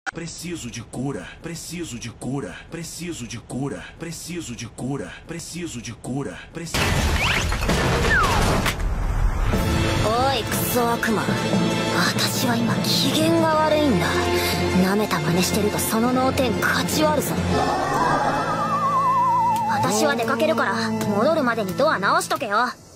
Preciso de cura, preciso de cura, preciso de cura, preciso de cura, preciso de cura, preciso. おいクソ悪魔、私は今機嫌が悪いんだ。舐めた真似してるとその脳天勝ち割るぞ。私は出かけるから戻るまでにドア直しとけよ。